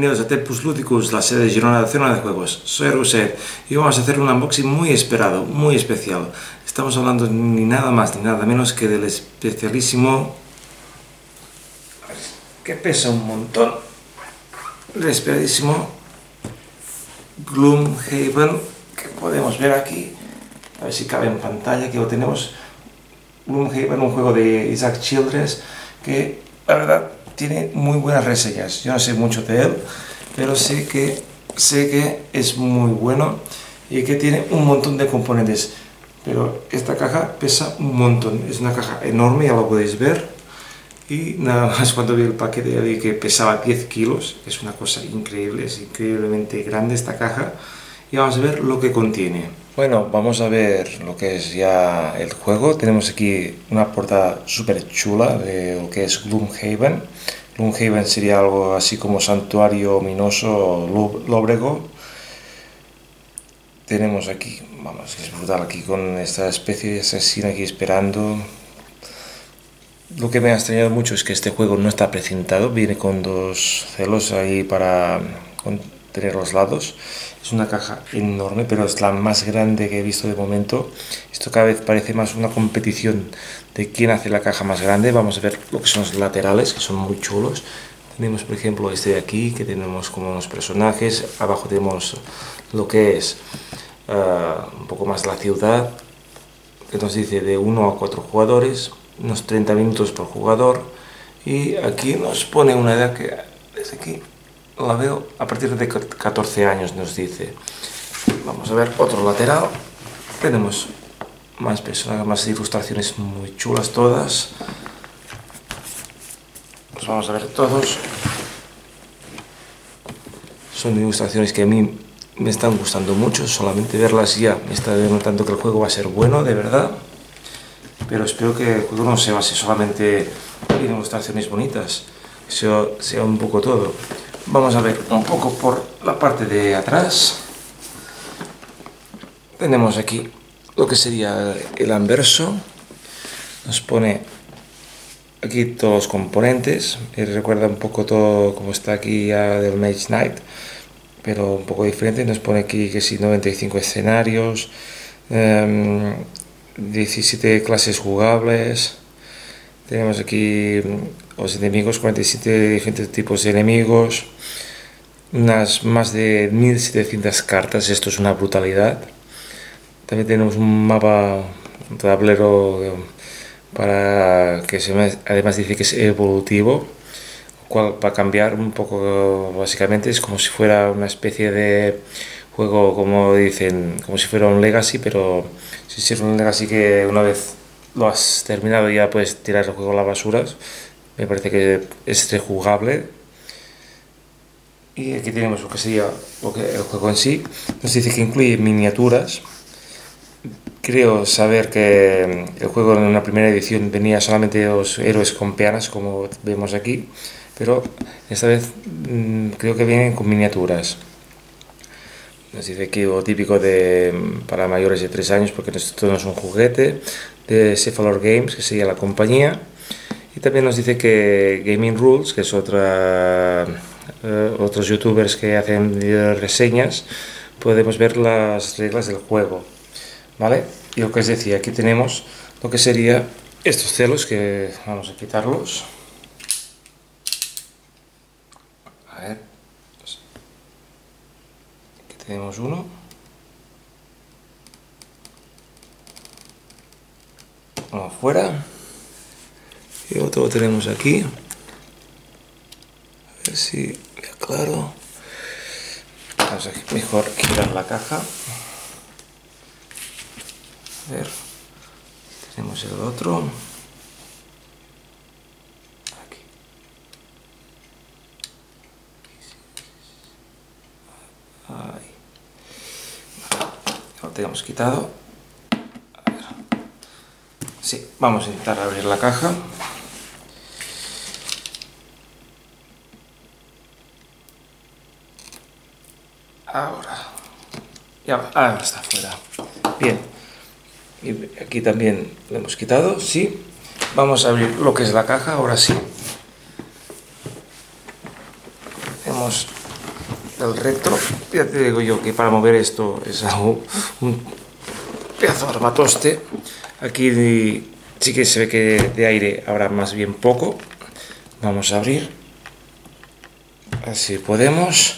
bienvenidos a Tempus Ludicus, la sede de Girona de Zona de Juegos. Soy Roset y vamos a hacer un unboxing muy esperado, muy especial. Estamos hablando ni nada más ni nada menos que del especialísimo, que pesa un montón, el esperadísimo Gloomhaven, que podemos ver aquí, a ver si cabe en pantalla, que lo tenemos. Gloomhaven, un juego de Isaac Childress que la verdad tiene muy buenas reseñas. Yo no sé mucho de él, pero sé que es muy bueno y que tiene un montón de componentes. Pero esta caja pesa un montón, es una caja enorme, ya lo podéis ver. Y nada más, cuando vi el paquete ya vi que pesaba 10 kilos, es una cosa increíble, es increíblemente grande esta caja. Y vamos a ver lo que contiene. Bueno, vamos a ver lo que es ya el juego. Tenemos aquí una portada súper chula de lo que es Gloomhaven. Gloomhaven sería algo así como santuario ominoso o lóbrego. Tenemos aquí, vamos, es brutal, aquí con esta especie de asesino aquí esperando. Lo que me ha extrañado mucho es que este juego no está precintado, viene con dos celos ahí para tener los lados. Es una caja enorme, pero es la más grande que he visto de momento. Esto cada vez parece más una competición de quién hace la caja más grande. Vamos a ver lo que son los laterales, que son muy chulos. Tenemos, por ejemplo, este de aquí, que tenemos como unos personajes. Abajo tenemos lo que es un poco más la ciudad, que nos dice de 1 a 4 jugadores, unos 30 minutos por jugador. Y aquí nos pone una edad que desde aquí la veo a partir de 14 años, nos dice. Vamos a ver otro lateral. Tenemos más personajes, más ilustraciones muy chulas todas. Pues vamos a ver todos. Son ilustraciones que a mí me están gustando mucho. Solamente verlas ya me está denotando que el juego va a ser bueno, de verdad. Pero espero que el juego no se base solamente en ilustraciones bonitas, que sea un poco todo. Vamos a ver un poco por la parte de atrás. Tenemos aquí lo que sería el anverso. Nos pone aquí todos los componentes. Me recuerda un poco todo como está aquí ya del Mage Knight, pero un poco diferente. Nos pone aquí que sí, 95 escenarios, 17 clases jugables. Tenemos aquí los enemigos, 47 diferentes tipos de enemigos, unas más de 1700 cartas. Esto es una brutalidad. También tenemos un mapa, un tablero para que además dice que es evolutivo, cual para cambiar un poco, básicamente es como si fuera una especie de juego, como dicen, como si fuera un Legacy, pero si es un Legacy que una vez lo has terminado ya puedes tirar el juego a las basuras. Me parece que es rejugable. Y aquí tenemos lo que sería el juego en sí. Nos dice que incluye miniaturas. Creo saber que el juego en una primera edición venía solamente los héroes con peanas, como vemos aquí, pero esta vez creo que vienen con miniaturas. Nos dice aquí lo típico para mayores de 3 años, porque esto no es un juguete, de Cephalor Games, que sería la compañía. Y también nos dice que Gaming Rules, que es otros youtubers que hacen reseñas, podemos ver las reglas del juego, ¿vale? Y lo que os decía, aquí tenemos lo que sería estos celos, que vamos a quitarlos. A ver, aquí tenemos uno. Uno fuera. Y otro lo tenemos aquí. A ver si me aclaro. Vamos a mejor quitar la caja. A ver, tenemos el otro. Aquí. Ahí. Lo tenemos quitado. A ver. Sí, vamos a intentar abrir la caja. Ahora está fuera. Bien. Y aquí también lo hemos quitado, sí. Vamos a abrir lo que es la caja, ahora sí. Tenemos el recto. Ya te digo yo que para mover esto es algo, un pedazo de armatoste. Aquí sí que se ve que de aire habrá más bien poco. Vamos a abrir. Así podemos.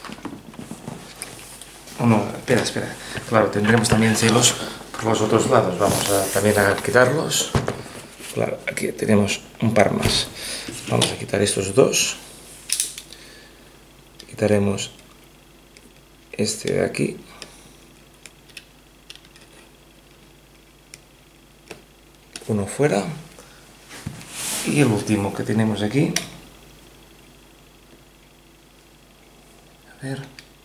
Oh, no, espera. Claro, tendremos también celos por los otros lados. Vamos a también a quitarlos. Claro, aquí tenemos un par más. Vamos a quitar estos dos. Quitaremos este de aquí. Uno fuera. Y el último que tenemos aquí. A ver.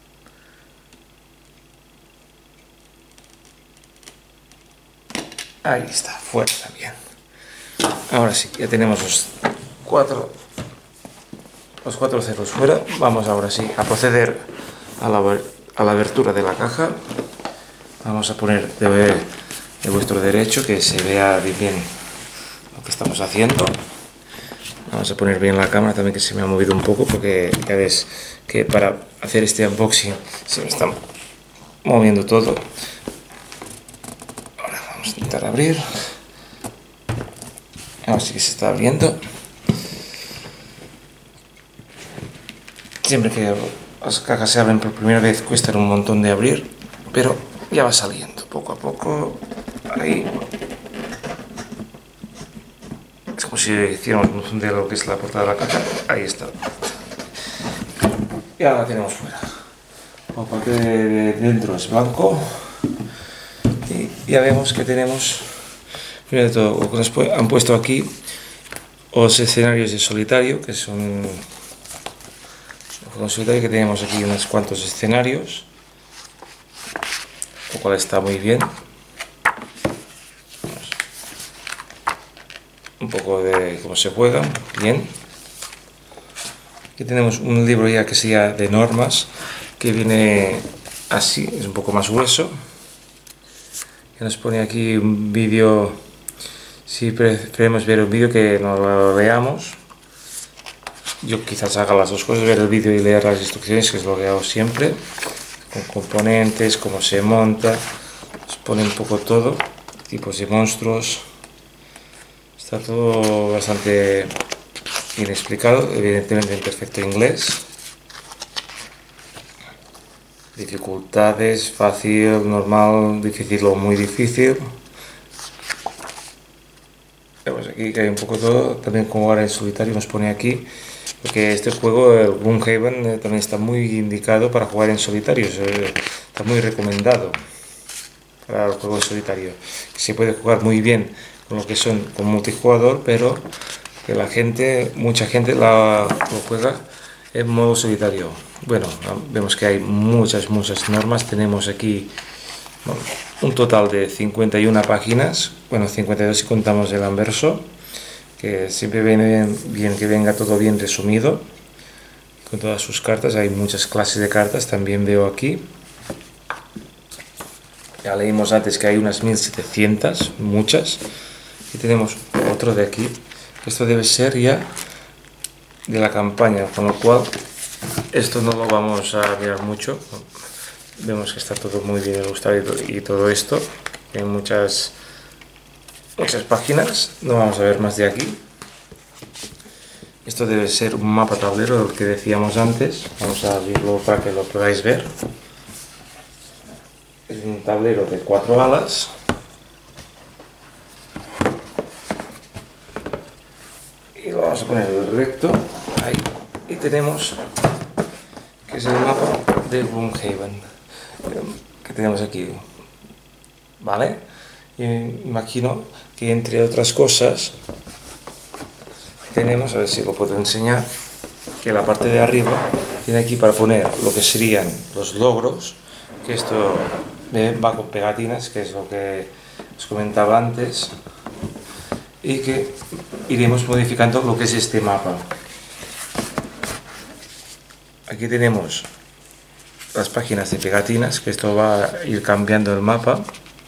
Ahí está, fuera también. Ahora sí, ya tenemos los cuatro ceros fuera. Vamos ahora sí a proceder a la abertura de la caja. Vamos a poner de vuestro derecho que se vea bien lo que estamos haciendo. Vamos a poner bien la cámara también, que se me ha movido un poco porque ya ves que para hacer este unboxing se me está moviendo todo. Ahora vamos a intentar abrir. Ahora sí que se está abriendo. Siempre que las cajas se abren por primera vez cuestan un montón de abrir, pero ya va saliendo poco a poco. Ahí. Es como si hiciéramos un de lo que es la portada de la caja. Ahí está. Ya la tenemos fuera. La parte de dentro es blanco. Y ya vemos que tenemos, primero de todo, lo que nos han puesto aquí los escenarios de solitario, que son en solitario, que tenemos aquí unos cuantos escenarios, lo cual está muy bien. Un poco de cómo se juega, bien. Aquí tenemos un libro ya que sería de normas, que viene así, es un poco más grueso. Que nos pone aquí un vídeo, si preferimos ver un vídeo que no lo leamos. Yo quizás haga las dos cosas, ver el vídeo y leer las instrucciones, que es lo que hago siempre, con componentes, cómo se monta, nos pone un poco todo, tipos de monstruos, está todo bastante bien explicado, evidentemente en perfecto inglés. Dificultades, fácil, normal, difícil o muy difícil. Vemos aquí que hay un poco todo, también como ahora en solitario nos pone aquí, porque este juego, el Gloomhaven, también está muy indicado para jugar en solitario, está muy recomendado para el juego en solitario. Se puede jugar muy bien con lo que son con multijugador, pero que mucha gente lo juega en modo solitario. Bueno, vemos que hay muchas normas. Tenemos aquí un total de 51 páginas, bueno, 52 si contamos el anverso, que siempre viene bien que venga todo bien resumido, con todas sus cartas. Hay muchas clases de cartas, también veo aquí. Ya leímos antes que hay unas 1700, muchas. Y tenemos otro de aquí. Esto debe ser ya de la campaña, con lo cual esto no lo vamos a mirar mucho. Vemos que está todo muy bien ilustrado y todo esto. Hay muchas páginas. No vamos a ver más de aquí. Esto debe ser un mapa tablero, el que decíamos antes. Vamos a abrirlo para que lo podáis ver. Es un tablero de 4 alas. Y lo vamos a poner recto. Ahí. Y tenemos que es el mapa de Gloomhaven, que tenemos aquí, ¿vale? Y imagino que entre otras cosas tenemos, a ver si lo puedo enseñar, que la parte de arriba tiene aquí para poner lo que serían los logros, que esto va con pegatinas, que es lo que os comentaba antes, y que iremos modificando lo que es este mapa. Aquí tenemos las páginas de pegatinas, que esto va a ir cambiando el mapa.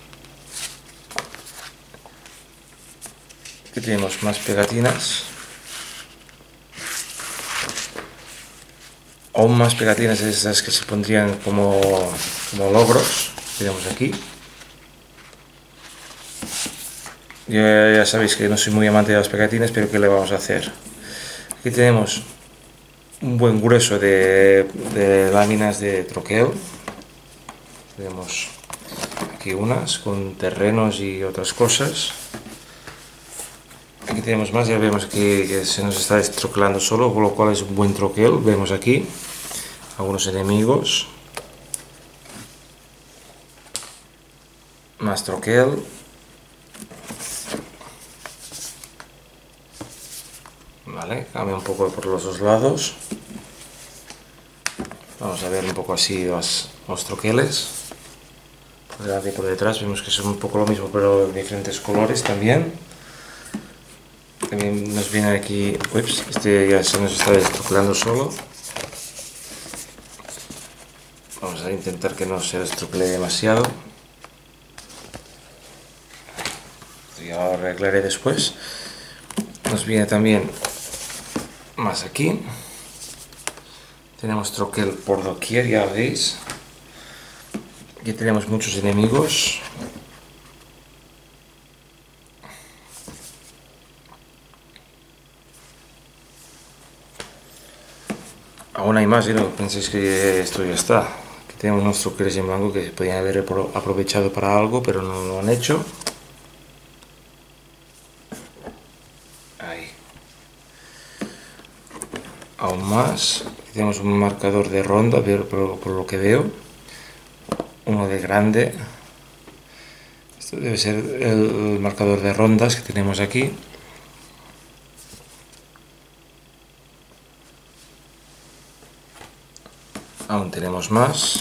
Aquí tenemos más pegatinas. aún más pegatinas de esas que se pondrían como logros. Tenemos aquí. Yo ya sabéis que no soy muy amante de las pegatinas, pero ¿qué le vamos a hacer? Aquí tenemos un buen grueso de láminas de troquel. Tenemos aquí unas con terrenos y otras cosas. Aquí tenemos más, ya vemos que se nos está destroquelando solo, con lo cual es un buen troquel. Vemos aquí algunos enemigos. Más troquel. Vale, cambia un poco por los dos lados. Vamos a ver un poco así los troqueles. Por delante y por detrás vemos que son un poco lo mismo, pero de diferentes colores también. También nos viene aquí, ups, este ya se nos está destroquelando solo. Vamos a intentar que no se destroquele demasiado. Ya lo arreglaré después. Nos viene también más aquí. Tenemos troquel por doquier, ya veis. Aquí tenemos muchos enemigos. Aún hay más, y no penséis que esto ya está. Aquí tenemos unos troqueles en blanco que podían haber aprovechado para algo, pero no lo han hecho. Ahí. Aún más. Aquí tenemos un marcador de ronda, por lo que veo. Uno de grande. Esto debe ser el marcador de rondas que tenemos aquí. Aún tenemos más.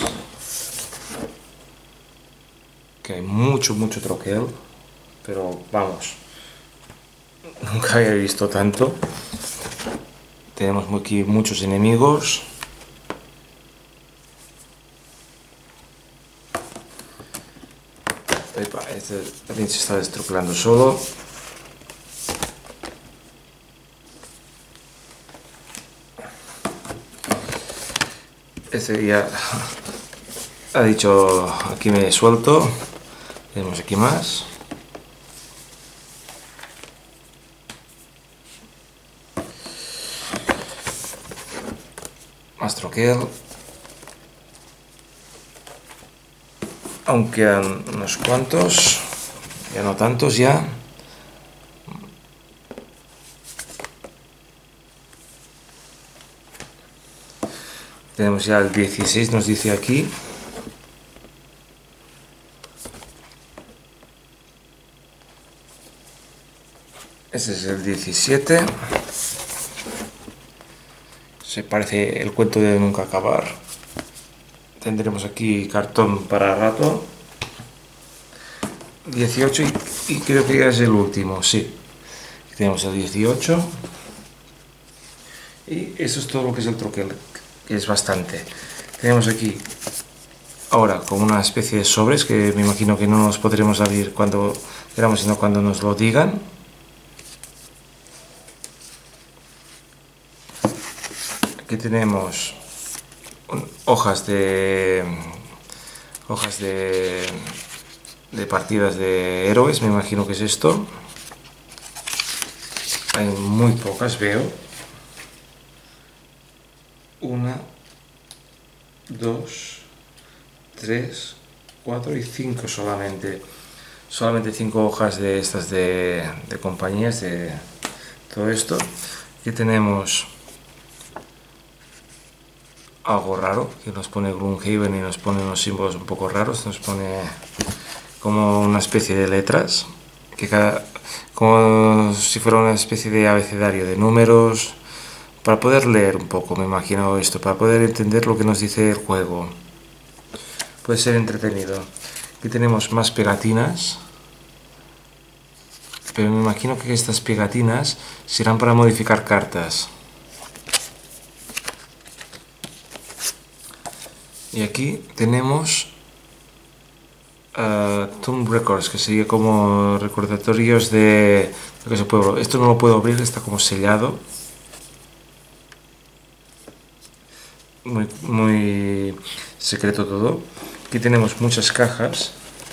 Que hay mucho troquel. Pero vamos. Nunca había visto tanto. Tenemos aquí muchos enemigos. Este también se está destroquelando solo. Este ya ha dicho aquí me suelto. Tenemos aquí más. Más troquel. Aún quedan unos cuantos, ya no tantos ya. Tenemos ya el 16, nos dice aquí. Ese es el 17. Se parece el cuento de nunca acabar. Tendremos aquí cartón para rato. 18 y creo que ya es el último, sí. Tenemos el 18. Y eso es todo lo que es el troquel, que es bastante. Tenemos aquí ahora como una especie de sobres que me imagino que no nos podremos abrir cuando queramos, sino cuando nos lo digan. Aquí tenemos hojas de partidas de héroes, me imagino que es esto. Hay muy pocas, veo. 1, 2, 3, 4 y 5 solamente. Solamente 5 hojas de estas de compañías de todo esto. Aquí tenemos algo raro, que nos pone Gloomhaven y nos pone unos símbolos un poco raros, nos pone como una especie de letras, como si fuera una especie de abecedario de números, para poder leer un poco, me imagino esto, para poder entender lo que nos dice el juego. Puede ser entretenido. Aquí tenemos más pegatinas, pero me imagino que estas pegatinas serán para modificar cartas. Y aquí tenemos Tomb Records, que sería como recordatorios de lo que se puede. Esto no lo puedo abrir, está como sellado. muy secreto todo. Aquí tenemos muchas cajas.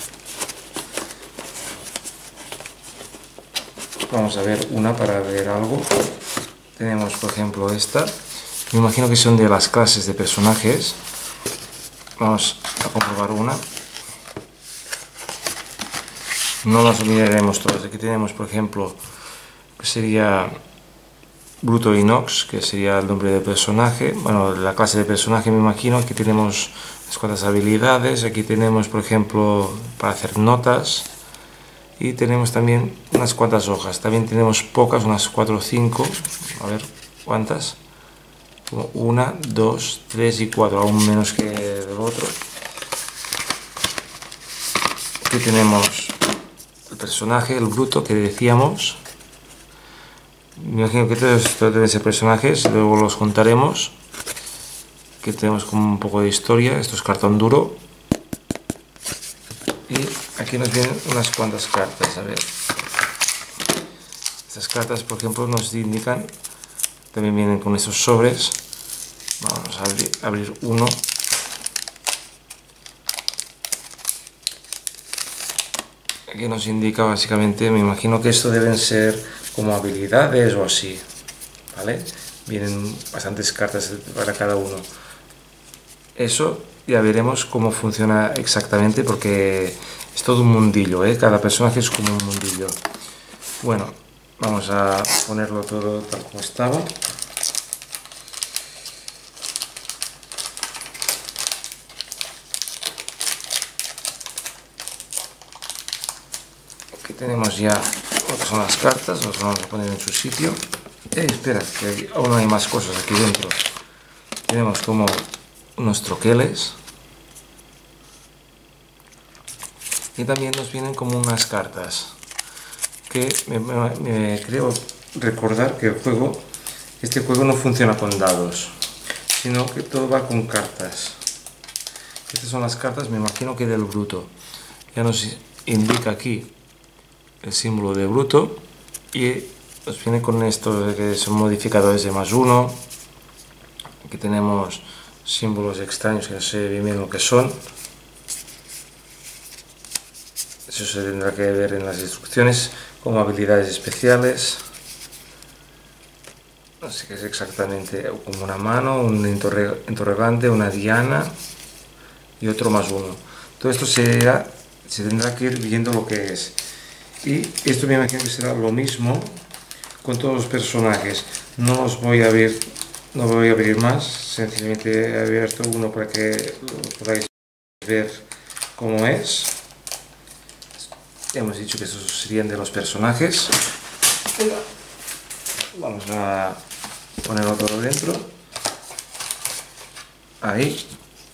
Vamos a ver una para ver algo. Tenemos, por ejemplo, esta. Me imagino que son de las clases de personajes. Vamos a comprobar una. No las olvidaremos todas. Aquí tenemos, por ejemplo, que sería Bruto Inox, que sería el nombre del personaje. Bueno, la clase de personaje me imagino. Aquí tenemos unas cuantas habilidades. Aquí tenemos, por ejemplo, para hacer notas. Y tenemos también unas cuantas hojas. También tenemos pocas, unas 4 o 5. A ver cuántas. 1, 2, 3 y 4, aún menos que del otro. Aquí tenemos el personaje, el bruto que decíamos. Me imagino que todos estos deben ser personajes, luego los juntaremos. Aquí tenemos como un poco de historia, esto es cartón duro. Y aquí nos vienen unas cuantas cartas, a ver. Estas cartas, por ejemplo, nos indican, también vienen con esos sobres. Vamos a abrir uno. Aquí nos indica básicamente, me imagino que esto deben ser como habilidades o así, ¿vale? Vienen bastantes cartas para cada uno. Eso ya veremos cómo funciona exactamente porque es todo un mundillo, ¿eh? Cada personaje es como un mundillo. Bueno, vamos a ponerlo todo tal como estaba. Aquí tenemos ya lo que son las cartas, las vamos a poner en su sitio. Espera, que aún hay más cosas aquí dentro. Tenemos como unos troqueles. Y también nos vienen como unas cartas. Que me creo recordar que este juego no funciona con dados, sino que todo va con cartas. Estas son las cartas, me imagino que del bruto. Ya nos indica aquí el símbolo de bruto y nos viene con esto de que son modificadores de +1. Aquí tenemos símbolos extraños que no sé bien lo que son. Eso se tendrá que ver en las instrucciones, como habilidades especiales. No sé qué es exactamente, como una mano, un interrogante, una diana y otro +1. Todo esto se tendrá que ir viendo lo que es. Y esto me imagino que será lo mismo con todos los personajes. No os voy a abrir, no voy a abrir más, sencillamente he abierto uno para que lo podáis ver cómo es. Hemos dicho que estos serían de los personajes. Vamos a ponerlo todo dentro. Ahí.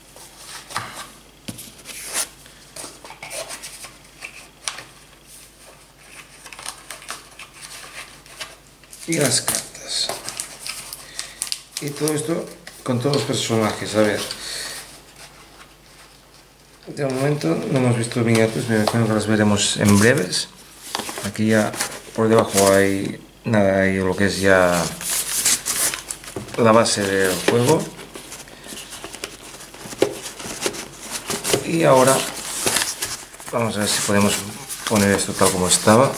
Y las cartas. Y todo esto con todos los personajes. A ver. De momento no hemos visto miniaturas, me imagino que las veremos en breves. Aquí ya por debajo hay nada, hay lo que es ya la base del juego. Y ahora vamos a ver si podemos poner esto tal como estaba.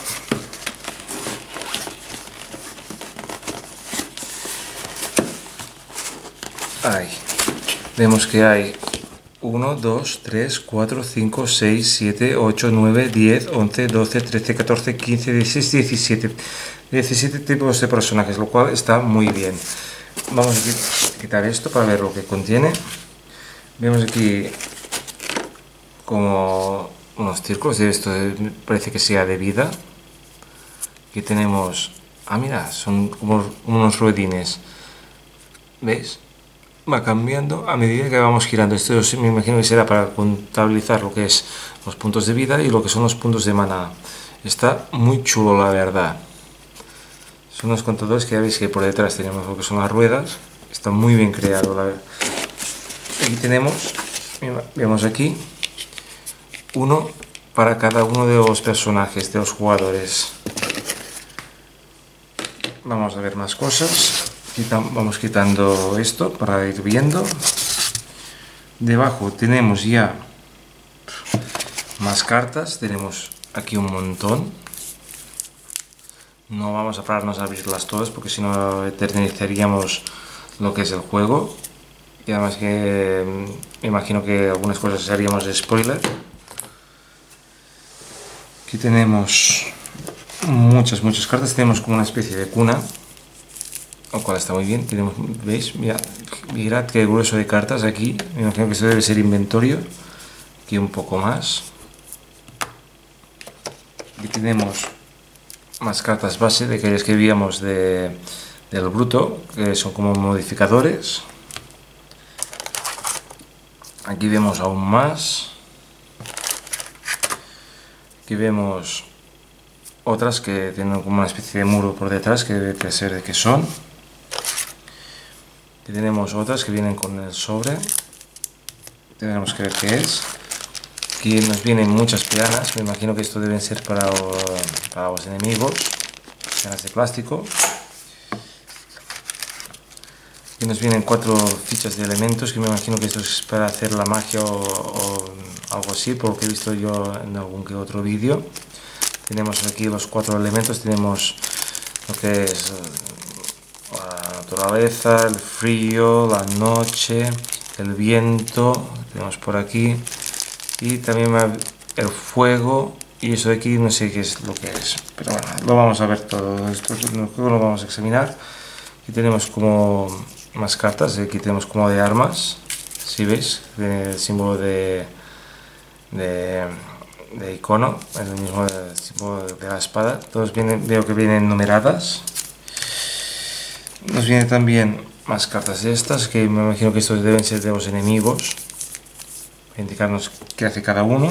Ahí. Vemos que hay 1, 2, 3, 4, 5, 6, 7, 8, 9, 10, 11, 12, 13, 14, 15, 16, 17. 17 tipos de personajes, lo cual está muy bien. Vamos a quitar esto para ver lo que contiene. Vemos aquí como unos círculos, y esto parece que sea de vida. Aquí tenemos, mira, son como unos ruedines, ¿veis? Va cambiando a medida que vamos girando. Esto me imagino que será para contabilizar lo que es los puntos de vida y lo que son los puntos de maná. Está muy chulo, la verdad. Son unos contadores que ya veis que por detrás tenemos lo que son las ruedas. Está muy bien creado, la verdad. Aquí vemos aquí uno para cada uno de los personajes, de los jugadores. Vamos a ver más cosas. Vamos quitando esto para ir viendo. Debajo tenemos ya más cartas, tenemos aquí un montón. No vamos a pararnos a abrirlas todas porque si no eternizaríamos lo que es el juego. Y además que me imagino que algunas cosas haríamos de spoiler. Aquí tenemos muchas cartas, tenemos como una especie de cuna, lo cual está muy bien. Tenemos, ¿veis? Mirad qué grueso de cartas aquí. Me imagino que esto debe ser inventario. Aquí un poco más. Aquí tenemos más cartas base de aquellas que víamos del bruto, que son como modificadores. Aquí vemos aún más. Aquí vemos otras que tienen como una especie de muro por detrás, que debe ser de qué son. Aquí tenemos otras que vienen con el sobre. Tenemos que ver qué es. Aquí nos vienen muchas peanas, me imagino que esto deben ser para los enemigos, peanas de plástico. Aquí nos vienen 4 fichas de elementos, que me imagino que esto es para hacer la magia o algo así, por lo que he visto yo en algún que otro vídeo. Tenemos aquí los 4 elementos, tenemos lo que es la naturaleza, el frío, la noche, el viento, tenemos por aquí. Y también el fuego, y eso de aquí no sé qué es lo que es, pero bueno, lo vamos a ver todo esto en el juego, lo vamos a examinar. Aquí tenemos como más cartas, aquí tenemos como de armas, si veis, el símbolo de icono, el mismo símbolo de la espada. Todos veo que vienen numeradas. Nos vienen también más cartas de estas, que me imagino que estos deben ser de los enemigos, indicarnos qué hace cada uno.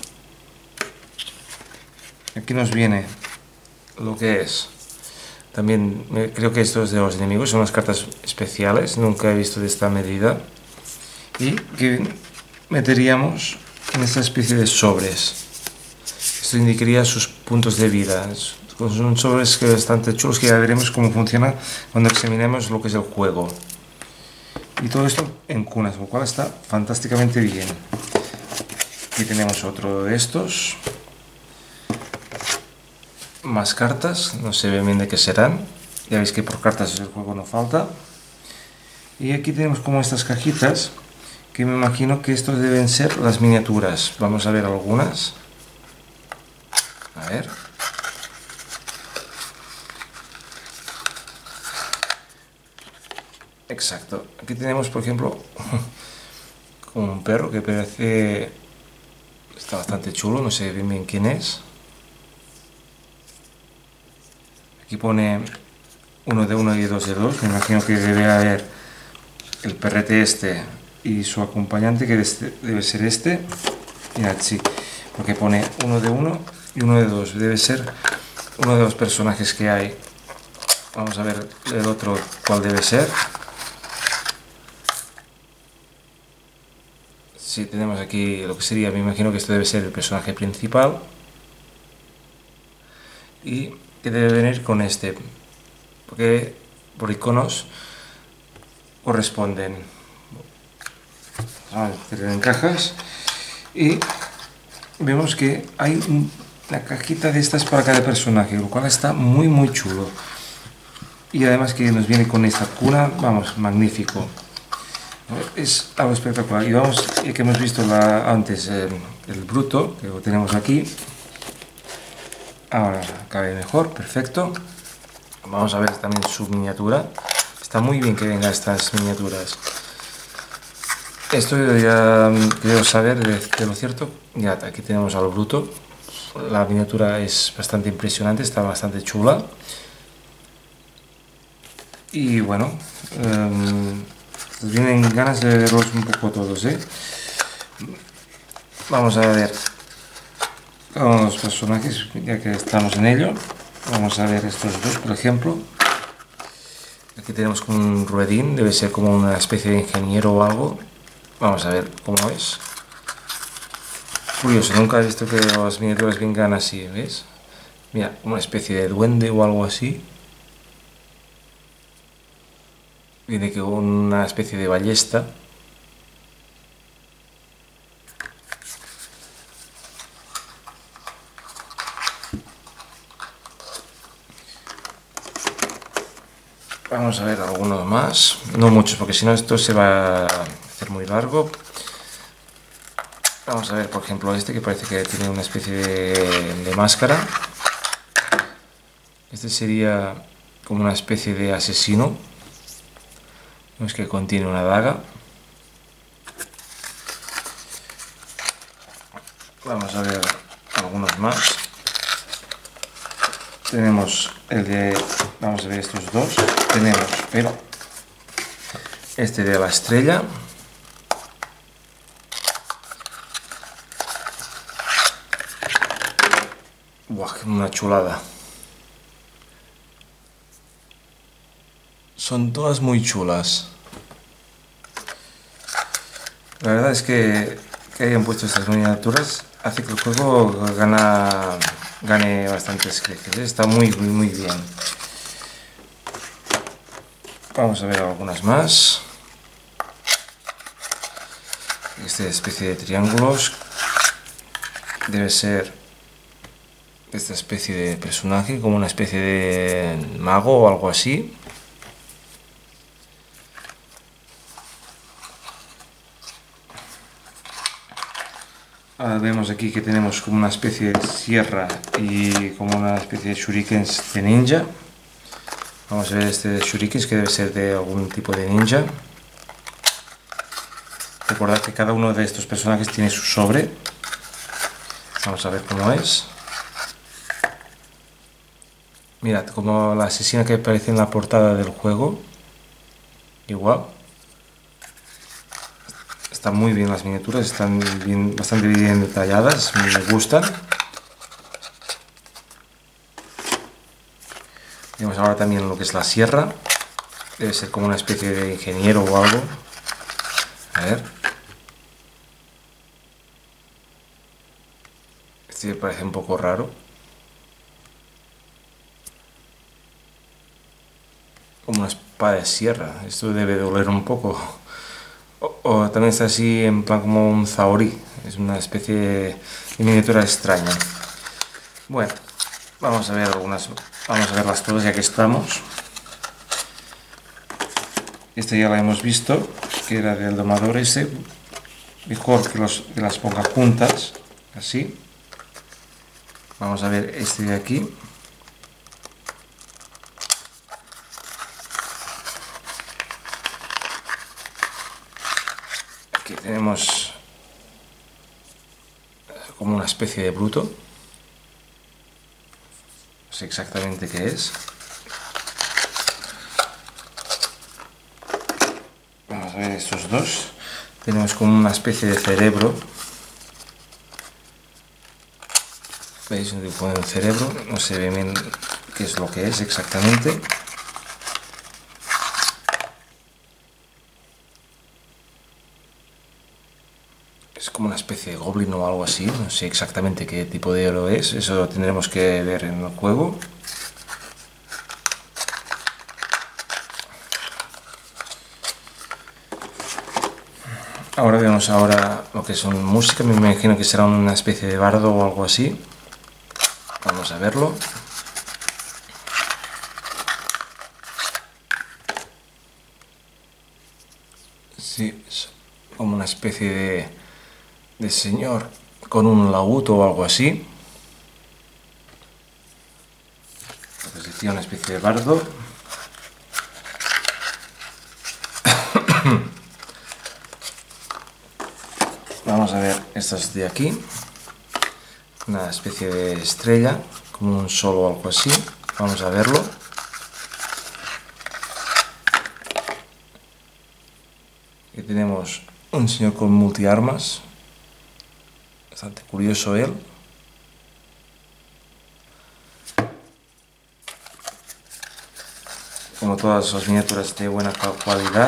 Aquí nos viene lo que es, también creo que esto es de los enemigos, son unas cartas especiales, nunca he visto de esta medida, y que meteríamos en esta especie de sobres. Esto indicaría sus puntos de vida. Son sobres que bastante chulos, que ya veremos cómo funciona cuando examinemos lo que es el juego. Y todo esto en cunas, lo cual está fantásticamente bien. Aquí tenemos otro de estos. Más cartas, no sé bien de qué serán. Ya veis que por cartas el juego no falta. Y aquí tenemos como estas cajitas, que me imagino que estos deben ser las miniaturas. Vamos a ver algunas. A ver. Exacto. Aquí tenemos, por ejemplo, como un perro que parece... Está bastante chulo, no sé bien quién es. Aquí pone 1 de 1 y 2 de 2. Me imagino que debe haber el perrete este y su acompañante, que debe ser este. Mirad, sí, porque pone 1 de 1 y 1 de 2. Debe ser uno de los personajes que hay. Vamos a ver el otro cuál debe ser. Sí, tenemos aquí lo que sería, me imagino que esto debe ser el personaje principal. Y que debe venir con este, porque por iconos corresponden. Vamos a meter en cajas. Y vemos que hay una cajita de estas para cada personaje, lo cual está muy chulo. Y además que nos viene con esta cuna, vamos, magnífico. Es algo espectacular. Y vamos, que hemos visto antes el bruto, que lo tenemos aquí. Ahora cabe mejor, perfecto. Vamos a ver también su miniatura. Está muy bien que vengan estas miniaturas. Esto ya quiero saber de lo cierto. Ya, aquí tenemos al bruto. La miniatura es bastante impresionante, está bastante chula. Y bueno, vienen ganas de verlos un poco todos, ¿eh? Vamos a ver cada uno de los personajes, ya que estamos en ello. Vamos a ver estos dos, por ejemplo. Aquí tenemos como un ruedín, debe ser como una especie de ingeniero o algo. Vamos a ver cómo es. Curioso, nunca he visto que las miniaturas vengan así, ¿ves? Mira, una especie de duende o algo así. Viene con una especie de ballesta. Vamos a ver algunos más, no muchos porque si no esto se va a hacer muy largo. Vamos a ver por ejemplo este que parece que tiene una especie de máscara. Este sería como una especie de asesino. Vemos que contiene una daga. Vamos a ver algunos más. Tenemos el de... Vamos a ver estos dos. Tenemos este de la estrella. Buah, una chulada. Son todas muy chulas. La verdad es que hayan puesto estas miniaturas hace que el juego gane bastantes creces. Está muy bien. Vamos a ver algunas más. Esta especie de triángulos debe ser esta especie de personaje, como una especie de mago o algo así. Ahora vemos aquí que tenemos como una especie de sierra y como una especie de shurikens de ninja. Vamos a ver este de shurikens que debe ser de algún tipo de ninja. Recordad que cada uno de estos personajes tiene su sobre. Vamos a ver cómo es. Mirad, como la asesina que aparece en la portada del juego. Igual. Están muy bien las miniaturas, están bastante bien detalladas, me gustan. Tenemos ahora también lo que es la sierra. Debe ser como una especie de ingeniero o algo. A ver. Este me parece un poco raro. Como una espada de sierra. Esto debe doler un poco. O también está así en plan como un zahorí. Es una especie de miniatura extraña. Bueno, vamos a ver algunas. Vamos a verlas todas ya que estamos. Esta ya la hemos visto, que era del domador ese. Mejor que las ponga juntas, así. Vamos a ver este de aquí. Aquí tenemos como una especie de bruto. No sé exactamente qué es. Vamos a ver estos dos. Tenemos como una especie de cerebro. ¿Veis? Un dibujo de un cerebro. No se ve bien qué es lo que es exactamente. Es como una especie de goblin o algo así. No sé exactamente qué tipo de héroe es. Eso lo tendremos que ver en el juego. Ahora vemos lo que son música. Me imagino que será una especie de bardo o algo así. Vamos a verlo. Sí, es como una especie de señor con un laúd o algo así. Entonces decía una especie de bardo. Vamos a ver estas de aquí. Una especie de estrella, como un sol o algo así. Vamos a verlo. Aquí tenemos un señor con multiarmas. Bastante curioso él. Como todas las miniaturas de buena calidad.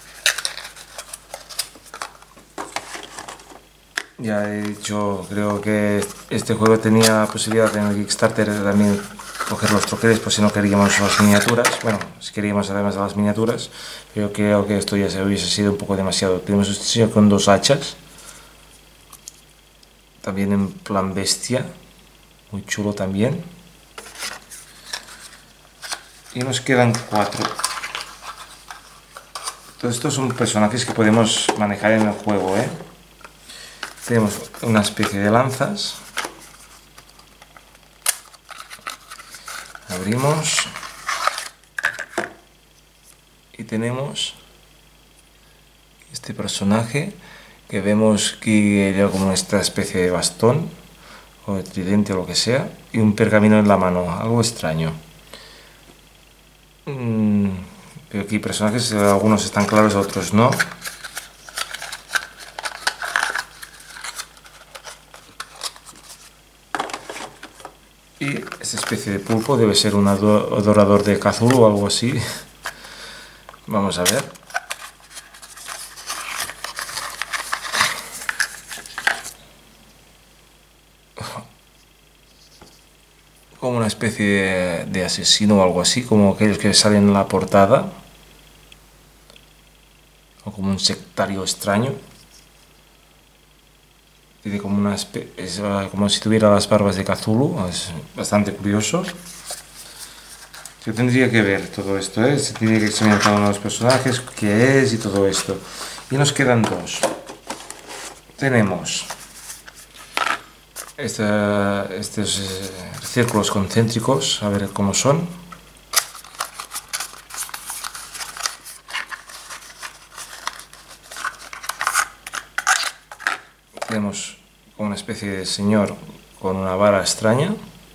Ya he dicho, creo que este juego tenía posibilidad en el Kickstarter de también coger los troqueles por si no queríamos las miniaturas. Bueno, si queríamos además de las miniaturas, pero creo que esto ya se hubiese sido un poco demasiado. Tenemos este señor con dos hachas. También en plan bestia. Muy chulo también. Y nos quedan 4. Todos estos son personajes que podemos manejar en el juego, ¿eh? Tenemos una especie de lanzas. Abrimos. Y tenemos este personaje que vemos que lleva como esta especie de bastón o de tridente o lo que sea, y un pergamino en la mano, algo extraño. Pero aquí personajes, algunos están claros, otros no. Y esta especie de pulpo debe ser un adorador de Cthulhu o algo así. Vamos a ver. Como una especie de asesino o algo así, como aquellos que salen en la portada. O como un sectario extraño. Tiene como una es como si tuviera las barbas de Cthulhu, es bastante curioso. Yo tendría que ver todo esto, ¿eh? Se tiene que examinar cada uno de los personajes, qué es y todo esto. Y nos quedan dos. Tenemos estos círculos concéntricos, a ver cómo son. Tenemos una especie de señor con una vara extraña.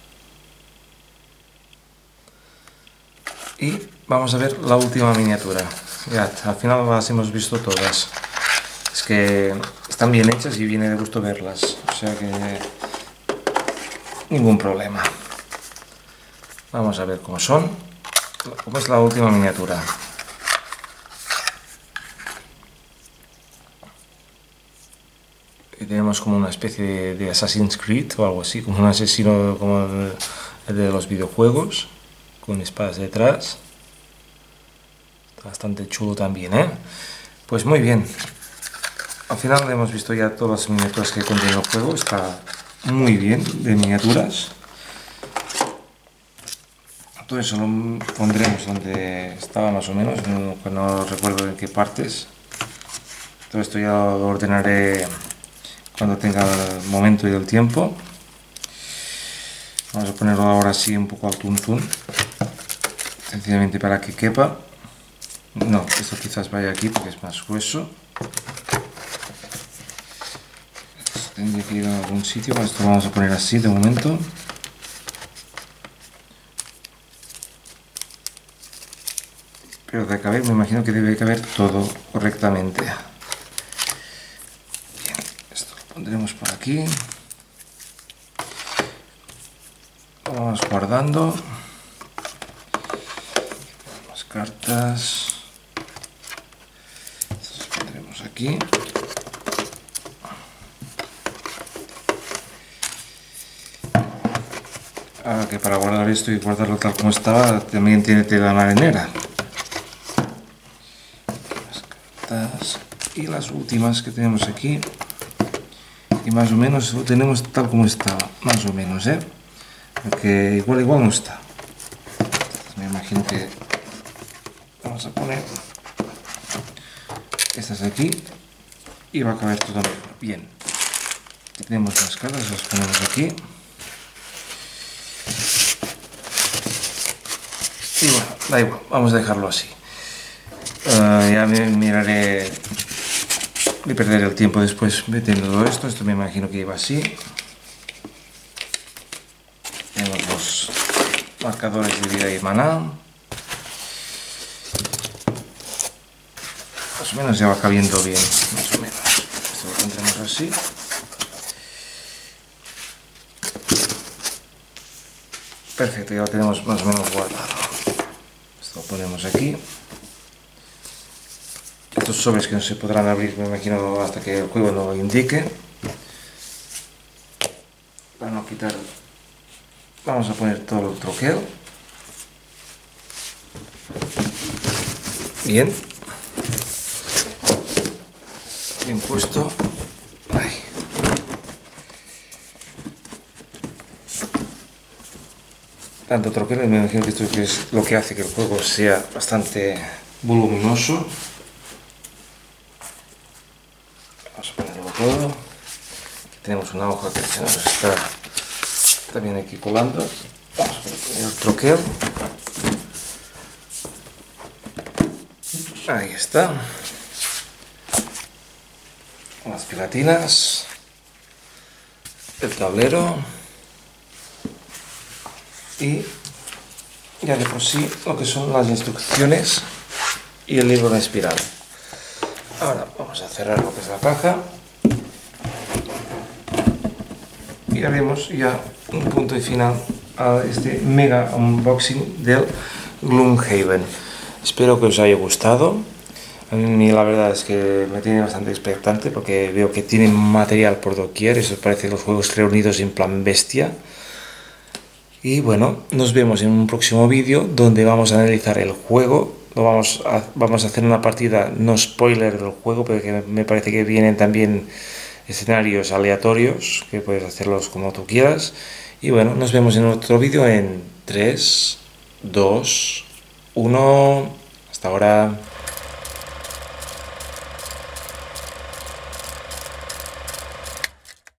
Y vamos a ver la última miniatura. Mirad, al final las hemos visto todas. Es que están bien hechas y viene de gusto verlas. O sea que ningún problema. Vamos a ver cómo son. Cómo es la última miniatura. Y tenemos como una especie de Assassin's Creed o algo así, como un asesino como de los videojuegos, con espadas detrás. Está bastante chulo también, ¿eh? Pues muy bien. Al final hemos visto ya todas las miniaturas que contiene el juego. Está muy bien de miniaturas. Todo eso lo pondremos donde estaba más o menos, no recuerdo en qué partes. Todo esto ya lo ordenaré cuando tenga el momento y el tiempo. Vamos a ponerlo ahora así un poco al tuntún, sencillamente para que quepa. No, esto quizás vaya aquí porque es más grueso. Esto tendría que ir a algún sitio, esto lo vamos a poner así de momento. Pero de caber, me imagino que debe caber todo correctamente. Bien, esto lo pondremos por aquí. Lo vamos guardando. Las cartas. Estas las pondremos aquí. Ahora que para guardar esto y guardarlo tal como estaba, también tiene tela marinera. Y las últimas que tenemos aquí, y más o menos lo tenemos tal como estaba, más o menos, porque igual no está. Entonces me imagino que vamos a poner estas aquí y va a caber todo mejor. Bien, tenemos las cartas, las ponemos aquí y bueno, da igual, vamos a dejarlo así. Ya me miraré y perder el tiempo después metiendo todo esto. Esto me imagino que iba así. Tenemos los marcadores de vida y maná. Más o menos ya va cabiendo bien, más o menos. Esto lo pondremos así. Perfecto, ya lo tenemos más o menos guardado. Esto lo ponemos aquí. Estos sobres que no se podrán abrir, me imagino, hasta que el juego no lo indique. Para no quitar, vamos a poner todo el troquel. Bien. Bien puesto. Ahí. Tanto troquel, me imagino que esto es lo que hace que el juego sea bastante voluminoso. tenemos una hoja que se nos está también aquí colando. Vamos a poner el troquel. Ahí está. Las pegatinas, el tablero y ya de por sí lo que son las instrucciones y el libro de espiral. Ahora vamos a cerrar lo que es la caja y haremos ya un punto y final a este mega unboxing del Gloomhaven. Espero que os haya gustado. A mí la verdad es que me tiene bastante expectante porque veo que tiene material por doquier. Eso parece los juegos reunidos en plan bestia. Y bueno, nos vemos en un próximo vídeo donde vamos a analizar el juego. Vamos a hacer una partida no spoiler del juego, pero que me parece que vienen también escenarios aleatorios, que puedes hacerlos como tú quieras. Y bueno, nos vemos en otro vídeo en 3, 2, 1. Hasta ahora.